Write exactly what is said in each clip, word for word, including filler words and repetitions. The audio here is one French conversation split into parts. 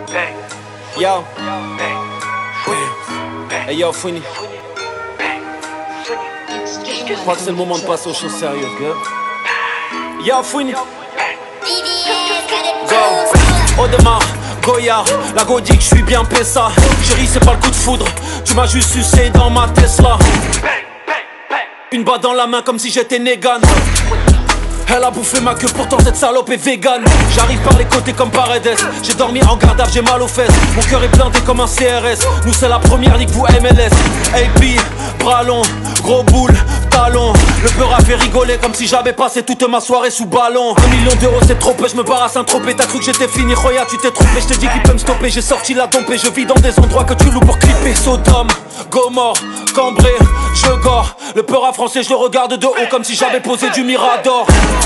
Yo. Hey yo, Fouini. Je crois que c'est le moment de passer aux choses sérieuses, gars. Yo, Fouini. Go. Audemars, Goyard, la go dit que je suis bien Pessa. Chérie, c'est pas le coup de foudre, tu m'as juste sucé dans ma Tesla. Une balle dans la main comme si j'étais Negan. Elle a bouffé ma queue, pourtant cette salope est vegan. J'arrive par les côtés comme Paredes. J'ai dormi en garde, j'ai mal aux fesses. Mon cœur est blindé comme un C R S. Nous c'est la première ligue, vous M L S. A P, bras long, gros boule, talon. Le peur a fait rigoler comme si j'avais passé toute ma soirée sous ballon. Un million d'euros c'est trop peu, je me barre à Saint-Tropez. T'as cru que j'étais fini, Roya tu t'es trompé. Je t'ai dit qu'il peut me stopper, j'ai sorti la dompe et je vis dans des endroits que tu loues pour clipper. Sodome, Gomorre, Cambrai, je gore. Le peur à français, je le regarde de haut comme si j'avais posé du Mirador.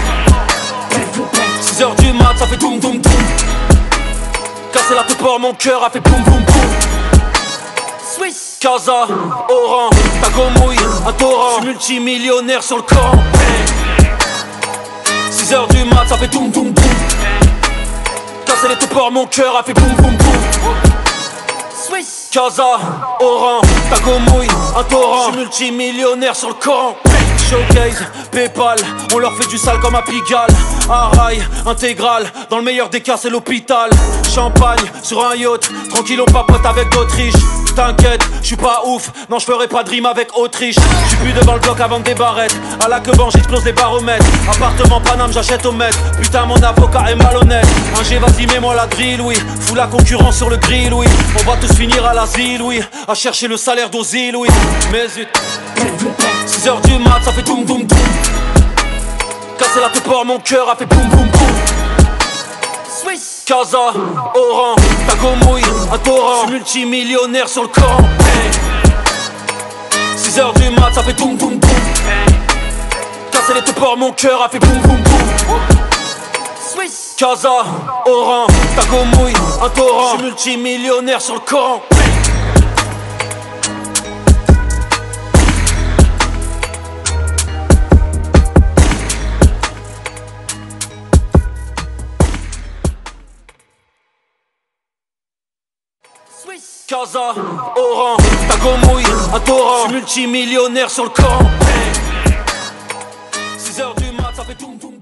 Six heures du mat, ça fait doum doum doum. Casser la peur, mon cœur a fait boum boum boum. Swiss, Casa, Oran, Tagomouille, un torrent. J'suis multimillionnaire sur le camp. Six heures du mat, ça fait doum doum doum. Casser les toports, mon cœur a fait boum boum boum. Swiss, Casa, Oran, Tagomouille, un torrent. J'suis multimillionnaire sur le camp. Showcase, Paypal, on leur fait du sale comme à Pigalle. Arail, intégral, dans le meilleur des cas c'est l'hôpital. Champagne, sur un yacht, tranquille on papote avec d'Autriche. T'inquiète, j'suis pas ouf, non j'ferai pas de rime avec Autriche. J'suis plus devant le bloc avant des barrettes. À la queue j'explose les baromètres. Appartement Paname, j'achète au mètre. Putain mon avocat est malhonnête. Un G, vas-y mets-moi la drill, oui. Fous la concurrence sur le grill, oui. On va tous finir à l'asile, oui. À chercher le salaire d'Ozil, oui. Mais zut. Six heures du mat, ça fait doum doum doum. Casser la peur, mon cœur a fait boum boum boum. Swiss, Casa, Oran, Tagomouille, un torrent. J'suis multimillionnaire sur le camp. Six heures du mat, ça fait doum doum doum. Casser les peurs, mon cœur a fait boum boum boum. Swiss, Casa, Oran, Tagomouille, un torrent. J'suis multimillionnaire sur le camp. Casa, Oran, Tagomouille, un torrent. J'suis multimillionnaire sur le camp. Six heures du mat, ça fait doum doum.